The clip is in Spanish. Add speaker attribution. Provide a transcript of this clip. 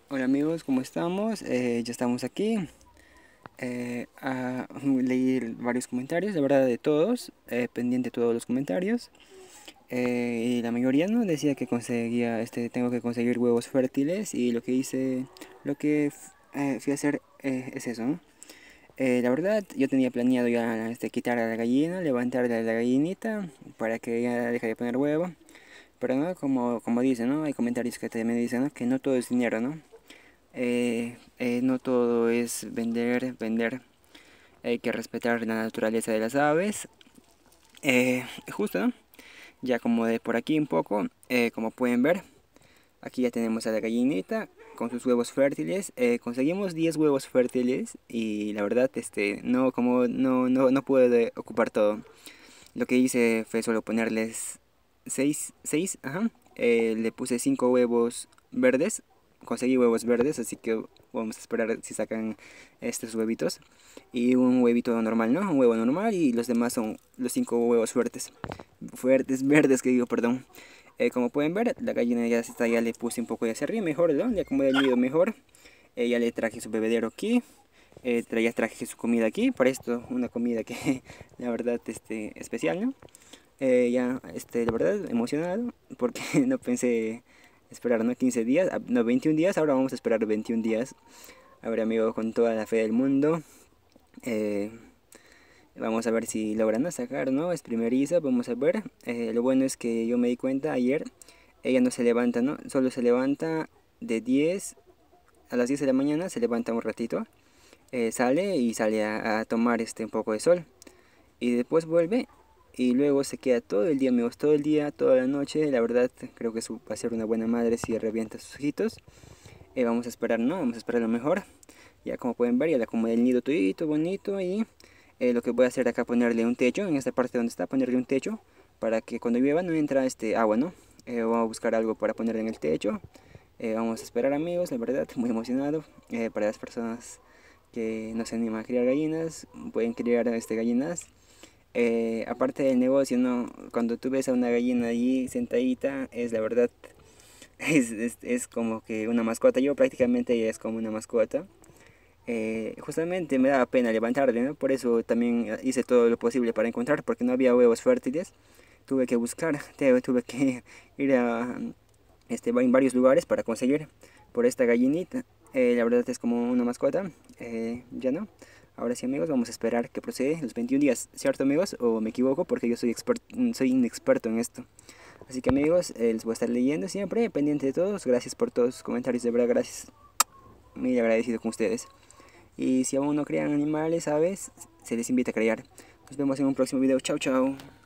Speaker 1: Hola amigos, ¿cómo estamos? Ya estamos aquí. Leí varios comentarios, de verdad de todos, pendiente de todos los comentarios. Y la mayoría no decía que conseguía, tengo que conseguir huevos fértiles y lo que hice, fui a hacer es eso, ¿no? La verdad, yo tenía planeado ya quitar a la gallina, levantarla a la gallinita para que ella deje de poner huevo. Pero no, como dicen, ¿no? Hay comentarios que también me dicen, ¿no? Que no todo es dinero, ¿no? No todo es vender, vender. Hay que respetar la naturaleza de las aves. Justo, ¿no? Ya como de por aquí un poco, como pueden ver, aquí ya tenemos a la gallinita con sus huevos fértiles. Conseguimos 10 huevos fértiles y la verdad, no pude ocupar todo. Lo que hice fue solo ponerles 6, ajá. Le puse 5 huevos verdes. Conseguí huevos verdes, así que vamos a esperar si sacan estos huevitos. Y un huevito normal, ¿no? Un huevo normal y los demás son los 5 huevos fuertes. Fuertes, verdes que digo, perdón. Como pueden ver, la gallina ya está, ya le puse un poco de hacia arriba, mejor, ¿no? Ya acomodé el nido mejor. Ya le traje su bebedero aquí. Ya traje su comida aquí. Para esto, una comida que la verdad especial, ¿no? La verdad, emocionado porque no pensé esperar, ¿no? 15 días, no, 21 días, ahora vamos a esperar 21 días. Ahora, amigo, con toda la fe del mundo, eh, vamos a ver si logran sacar, ¿no? Es primeriza, vamos a ver. Lo bueno es que yo me di cuenta ayer, ella no se levanta, ¿no? Solo se levanta de 10 a las 10 de la mañana, se levanta un ratito, sale y sale a tomar un poco de sol. Y después vuelve y luego se queda todo el día, amigos, todo el día, toda la noche. La verdad, creo que va a ser una buena madre si revienta sus ojitos. Vamos a esperar, ¿no? Vamos a esperar lo mejor. Ya como pueden ver, ya le acomodé el nido todito, bonito. Y lo que voy a hacer acá, ponerle un techo, en esta parte donde está, ponerle un techo, para que cuando llueva no entra agua, ¿no? Vamos a buscar algo para ponerle en el techo. Vamos a esperar, amigos, la verdad, muy emocionado. Para las personas que no se animan a criar gallinas, pueden criar gallinas. Aparte del negocio, ¿no? Cuando tú ves a una gallina allí sentadita, es la verdad, es como que una mascota. Yo prácticamente ella es como una mascota. Justamente me daba pena levantarle, ¿no? Por eso también hice todo lo posible para encontrar, porque no había huevos fértiles. Tuve que buscar, tuve que ir en varios lugares para conseguir por esta gallinita. La verdad es como una mascota, ya no. Ahora sí, amigos, vamos a esperar que procede los 21 días, ¿cierto, amigos? ¿O me equivoco? Porque yo soy inexperto en esto. Así que, amigos, les voy a estar leyendo siempre, pendiente de todos. Gracias por todos sus comentarios, de verdad, gracias. Muy agradecido con ustedes. Y si aún no crean animales, aves, se les invita a crear. Nos vemos en un próximo video. Chao, chao.